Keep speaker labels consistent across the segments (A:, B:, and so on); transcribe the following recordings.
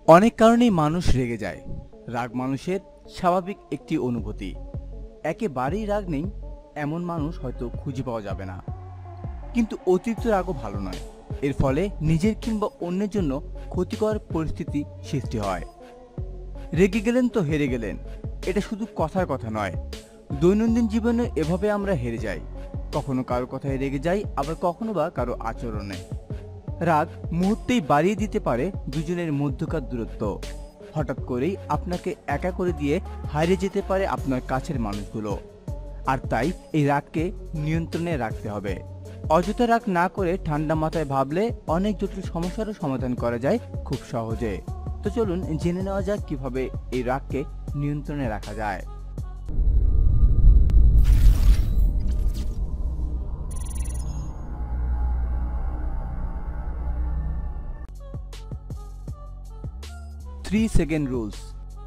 A: অনেক কারণেই মানুষ রেগে যায়। রাগ মানুষের স্বাভাবিক একটি অনুভূতি। একেবারেই রাগ নেই এমন মানুষ হয়তো খুঁজে পাওয়া যাবে না। কিন্তু অতিরিক্ত রাগও ভালো নয়। এর ফলে নিজের কিংবা অন্যের জন্য ক্ষতিকর পরিস্থিতি সৃষ্টি হয়। রেগে গেলেন তো হেরে গেলেন, এটা শুধু কথার কথা নয়। দৈনন্দিন জীবনে এভাবে আমরা হেরে যাই। কখনো কারো কথায় রেগে যাই, আবার কখনো বা কারো আচরণে। রাগ মুহূর্তেই বাড়িয়ে দিতে পারে দুজনের মধ্যকার দূরত্ব। হঠাৎ করেই আপনাকে একা করে দিয়ে হারিয়ে যেতে পারে আপনার কাছের মানুষগুলো। আর তাই এই রাগকে নিয়ন্ত্রণে রাখতে হবে। অযথা রাগ না করে ঠান্ডা মাথায় ভাবলে অনেক জটিল সমস্যারও সমাধান করা যায় খুব সহজে। তো চলুন জেনে নেওয়া যাক কিভাবে এই রাগকে নিয়ন্ত্রণে রাখা যায়। 3 সেকেন্ড রুলস।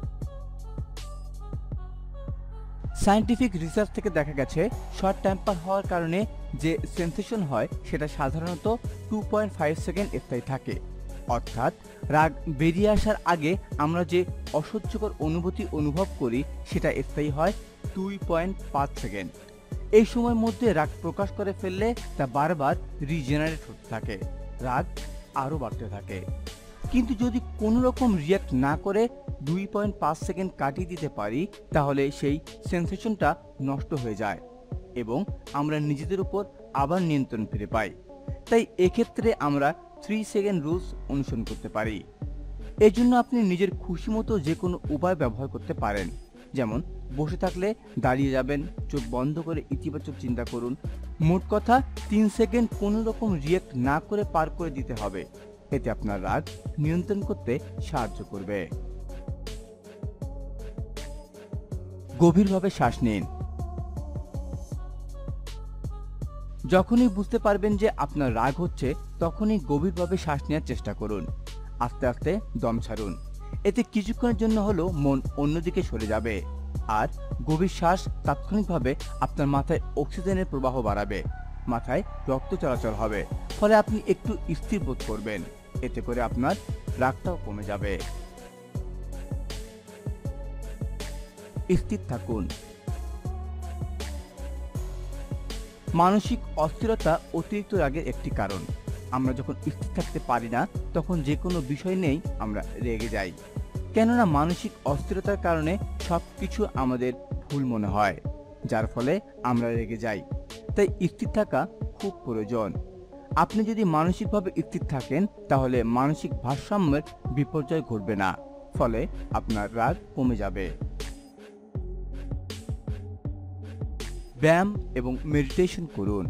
A: সায়েন্টিফিক রিসার্চ থেকে দেখা গেছে শর্ট টেম্পার হওয়ার কারণে যে সেন্সেশন হয় সেটা সাধারণত 2.5 সেকেন্ড স্থায়ী থাকে। অর্থাৎ রাগ বেরিয়ে আসার আগে আমরা যে অসহ্যকর অনুভূতি অনুভব করি সেটা স্থায়ী হয় 2.5 সেকেন্ড। এই সময়ের মধ্যে রাগ প্রকাশ করে ফেললে তা বারবার রিজেনারেট হতে থাকে, রাগ আরও বাড়তে থাকে। কিন্তু যদি কোনো রকম রিয়্যাক্ট না করে 2.5 সেকেন্ড কাটিয়ে দিতে পারি, তাহলে সেই সেন্সেশনটা নষ্ট হয়ে যায় এবং আমরা নিজেদের উপর আবার নিয়ন্ত্রণ ফিরে পাই। তাই এক্ষেত্রে আমরা 3 সেকেন্ড রুলস অনুসরণ করতে পারি। এর জন্য আপনি নিজের খুশি মতো যে কোনো উপায় ব্যবহার করতে পারেন। যেমন বসে থাকলে দাঁড়িয়ে যাবেন, চোখ বন্ধ করে ইতিবাচক চিন্তা করুন। মোট কথা 3 সেকেন্ড কোনো রকম রিয়্যাক্ট না করে পার করে দিতে হবে। এতে আপনার রাগ নিয়ন্ত্রণ করতে সাহায্য করবে। গভীরভাবে শ্বাস নিন। যখনই বুঝতে পারবেন যে আপনার রাগ হচ্ছে, তখনই গভীরভাবে শ্বাস নেওয়ার চেষ্টা করুন। আস্তে আস্তে দম ছাড়ুন। এতে কিছুক্ষণের জন্য হলেও মন অন্যদিকে সরে যাবে। আর গভীর শ্বাস তাৎক্ষণিকভাবে আপনার মাথায় অক্সিজেনের প্রবাহ বাড়াবে, মাথায় রক্ত চলাচল হবে, ফলে আপনি একটু স্থির বোধ করবেন। এতে করে আপনার রাগটাও কমে যাবে। স্থির থাকুন। মানসিক অস্থিরতা অতিরিক্ত রাগের একটি কারণ। আমরা যখন স্থির থাকতে পারি না, তখন যে কোনো বিষয় নেই আমরা রেগে যাই। কেননা মানসিক অস্থিরতার কারণে সবকিছু আমাদের ভুল মনে হয়, যার ফলে আমরা রেগে যাই। তাই স্থির থাকা খুব প্রয়োজন। আপনি যদি মানসিকভাবে স্থির থাকেন, তাহলে মানসিক ভারসাম্যের বিপর্যয় ঘটবে না, ফলে আপনার রাগ কমে যাবে। ব্যায়াম এবং মেডিটেশন করুন।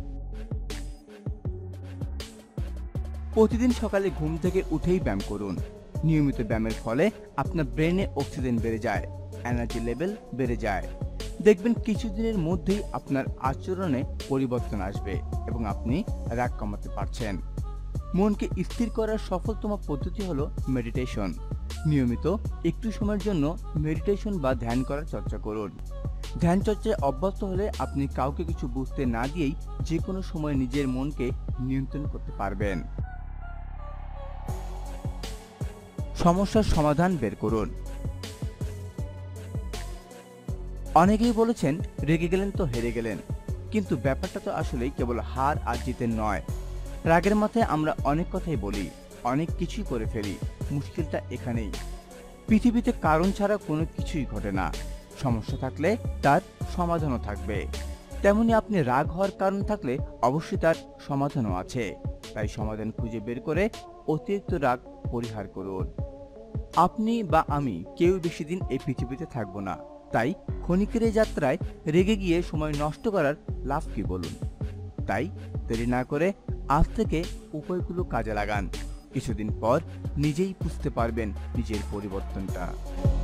A: প্রতিদিন সকালে ঘুম থেকে উঠেই ব্যায়াম করুন। নিয়মিত ব্যায়ামের ফলে আপনার ব্রেনে অক্সিজেন বেড়ে যায়, এনার্জি লেভেল বেড়ে যায়। দেখবেন কিছুদিনের মধ্যেই আপনার আচরণে পরিবর্তন আসবে এবং আপনি রাগ কমাতে পারছেন। মনকে স্থির করার সফলতম পদ্ধতি হলো মেডিটেশন। নিয়মিত একটু সময়ের জন্য মেডিটেশন বা ধ্যান করার চর্চা করুন। ধ্যান চর্চায় অভ্যস্ত হলে আপনি কাউকে কিছু বুঝতে না দিয়েই যে কোনো সময় নিজের মনকে নিয়ন্ত্রণ করতে পারবেন। সমস্যার সমাধান বের করুন। অনেকেই বলেছেন রেগে গেলেন তো হেরে গেলেন, কিন্তু ব্যাপারটা তো আসলেই কেবল হার আর জিতের নয়। রাগের মাথায় আমরা অনেক কথাই বলি, অনেক কিছুই করে ফেলি। মুশকিলটা এখানেই। পৃথিবীতে কারণ ছাড়া কোনো কিছুই ঘটে না। সমস্যা থাকলে তার সমাধানও থাকবে। তেমনি আপনি রাগ হওয়ার কারণ থাকলে অবশ্যই তার সমাধানও আছে। তাই সমাধান খুঁজে বের করে অতিরিক্ত রাগ পরিহার করুন। আপনি বা আমি কেউ বেশি দিন এই পৃথিবীতে থাকবো না। তাই ক্ষণিকের এই যাত্রায় রেগে গিয়ে সময় নষ্ট করার লাভ কি বলুন? তাই দেরি না করে আজ থেকে উপায়গুলো কাজে লাগান। কিছুদিন পর নিজেই বুঝতে পারবেন নিজের পরিবর্তনটা।